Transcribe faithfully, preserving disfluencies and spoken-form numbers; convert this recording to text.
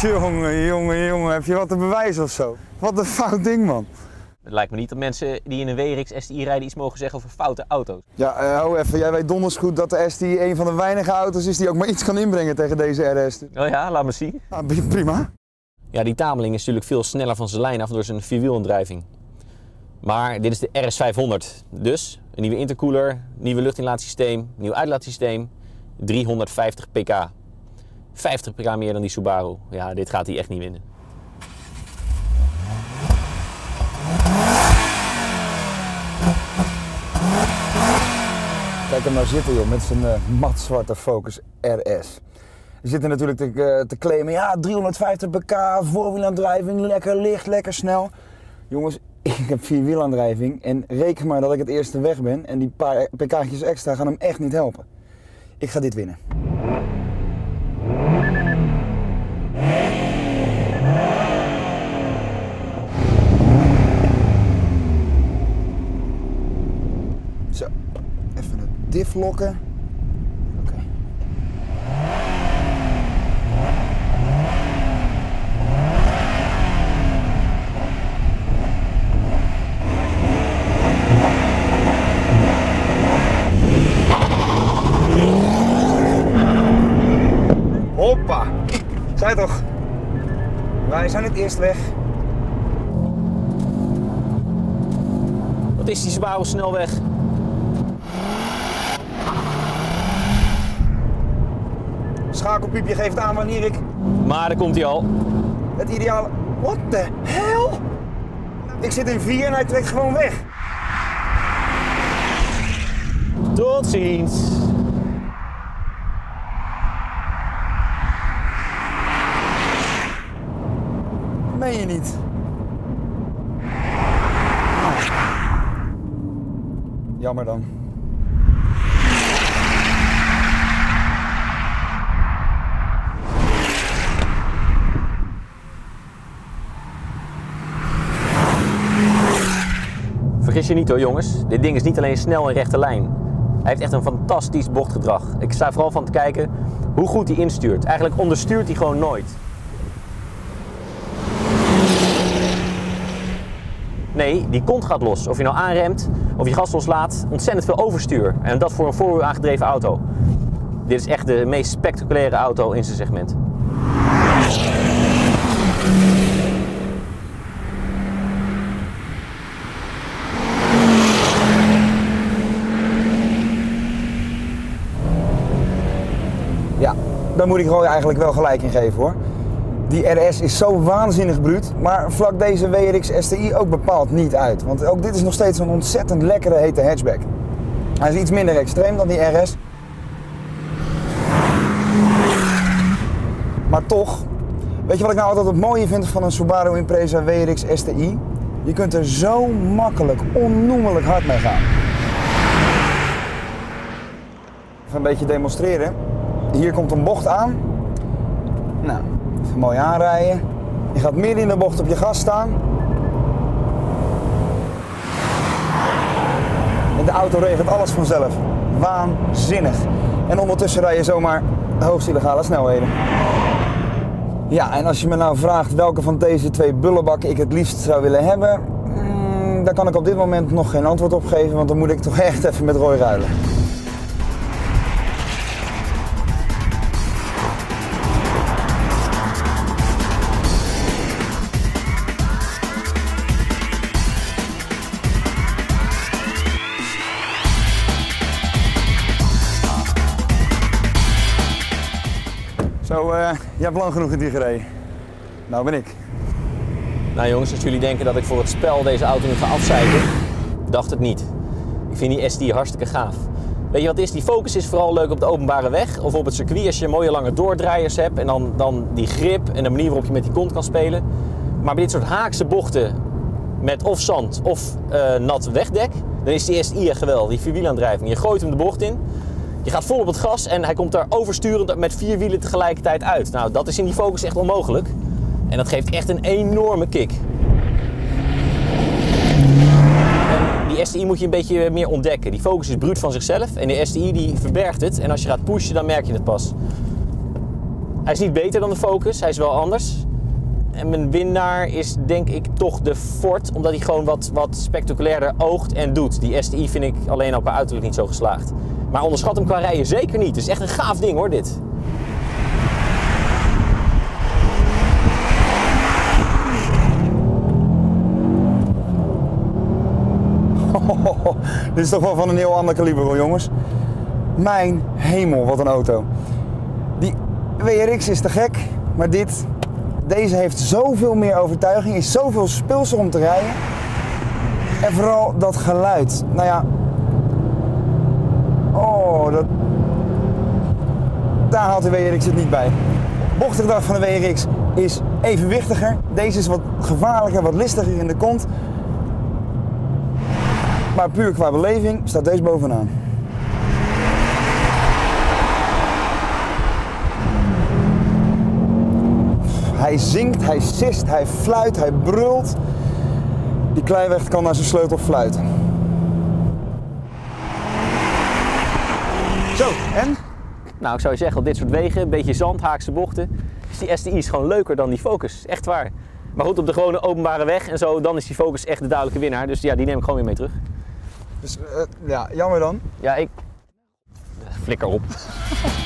Jongen, jongen, jongen, heb je wat te bewijzen of zo? Wat een fout ding, man. Het lijkt me niet dat mensen die in een W R X S T I rijden iets mogen zeggen over foute auto's. Ja, uh, hou even. Jij weet donders goed dat de S T I een van de weinige auto's is die ook maar iets kan inbrengen tegen deze R S. Oh ja, laat me zien. Ah, prima. Ja, die Tameling is natuurlijk veel sneller van zijn lijn af door zijn vierwielaandrijving. Maar dit is de R S vijfhonderd. Dus een nieuwe intercooler, nieuwe luchtinlaatsysteem, nieuw uitlaatsysteem, driehonderdvijftig pk. vijftig pk meer dan die Subaru. Ja, dit gaat hij echt niet winnen. Kijk hem nou zitten, joh, met zijn uh, matzwarte Focus R S. Je zit er natuurlijk te, uh, te claimen, ja, driehonderdvijftig pk, voorwielaandrijving, lekker licht, lekker snel. Jongens, ik heb vierwielaandrijving en reken maar dat ik het eerste weg ben en die paar pk'tjes extra gaan hem echt niet helpen. Ik ga dit winnen. Zo, even het diff lokken. Oké. Okay. Hoppa! Zei toch? Wij zijn het eerst weg. Wat is die Subaru snel weg? Schakelpiepje geeft aan wanneer ik... Maar daar komt hij al. Het ideale... What the hell? Ik zit in vier en hij trekt gewoon weg. Tot ziens. Meen je niet? Jammer dan. Vergis je niet hoor jongens, dit ding is niet alleen snel en rechte lijn. Hij heeft echt een fantastisch bochtgedrag. Ik sta vooral van te kijken hoe goed hij instuurt. Eigenlijk onderstuurt hij gewoon nooit. Nee, die kont gaat los. Of je nou aanremt of je gas loslaat, ontzettend veel overstuur. En dat voor een voorwiel aangedreven auto. Dit is echt de meest spectaculaire auto in zijn segment. Ja, daar moet ik Roy eigenlijk wel gelijk in geven hoor. Die R S is zo waanzinnig bruut, maar vlak deze W R X S T I ook bepaald niet uit. Want ook dit is nog steeds een ontzettend lekkere hete hatchback. Hij is iets minder extreem dan die R S. Maar toch, weet je wat ik nou altijd het mooie vind van een Subaru Impreza W R X S T I? Je kunt er zo makkelijk, onnoemelijk hard mee gaan. Even een beetje demonstreren. Hier komt een bocht aan. Nou, even mooi aanrijden. Je gaat midden in de bocht op je gas staan. En de auto regelt alles vanzelf. Waanzinnig. En ondertussen rij je zomaar hoogst illegale snelheden. Ja, en als je me nou vraagt welke van deze twee bullenbakken ik het liefst zou willen hebben, hmm, daar kan ik op dit moment nog geen antwoord op geven, want dan moet ik toch echt even met Roy ruilen. Zo, uh, je hebt lang genoeg in die gereden. Nou ben ik. Nou jongens, als jullie denken dat ik voor het spel deze auto nu ga afzeiken, dacht het niet. Ik vind die S T I hartstikke gaaf. Weet je wat het is? Die Focus is vooral leuk op de openbare weg of op het circuit als je mooie lange doordraaiers hebt en dan, dan die grip en de manier waarop je met die kont kan spelen. Maar bij dit soort haakse bochten met of zand of uh, nat wegdek, dan is die S T I echt geweldig. Die vierwielaandrijving. Je gooit hem de bocht in. Je gaat vol op het gas en hij komt daar oversturend met vier wielen tegelijkertijd uit. Nou, dat is in die Focus echt onmogelijk. En dat geeft echt een enorme kick. En die S T I moet je een beetje meer ontdekken. Die Focus is bruut van zichzelf en de S T I die verbergt het. En als je gaat pushen, dan merk je het pas. Hij is niet beter dan de Focus, hij is wel anders. En mijn winnaar is denk ik toch de Ford, omdat hij gewoon wat, wat spectaculairder oogt en doet. Die S T I vind ik alleen al qua uiterlijk niet zo geslaagd. Maar onderschat hem qua rijden zeker niet. Het is echt een gaaf ding hoor, dit. Oh, dit is toch wel van een heel ander kaliber hoor, jongens. Mijn hemel, wat een auto. Die W R X is te gek, maar dit, deze heeft zoveel meer overtuiging, is zoveel speelser om te rijden. En vooral dat geluid. Nou ja, oh, dat, daar haalt de W R X het niet bij. Bochtgedrag van de W R X is evenwichtiger. Deze is wat gevaarlijker, wat listiger in de kont. Maar puur qua beleving staat deze bovenaan. Hij zingt, hij sist, hij fluit, hij brult. Die Kleiweg kan naar zijn sleutel fluiten. Zo, en? Nou, ik zou je zeggen, op dit soort wegen, een beetje zand, haakse bochten, is die S T I is gewoon leuker dan die Focus. Echt waar. Maar goed, op de gewone openbare weg en zo, dan is die Focus echt de duidelijke winnaar. Dus ja, die neem ik gewoon weer mee terug. Dus uh, ja, jammer dan. Ja, ik... Flikker op.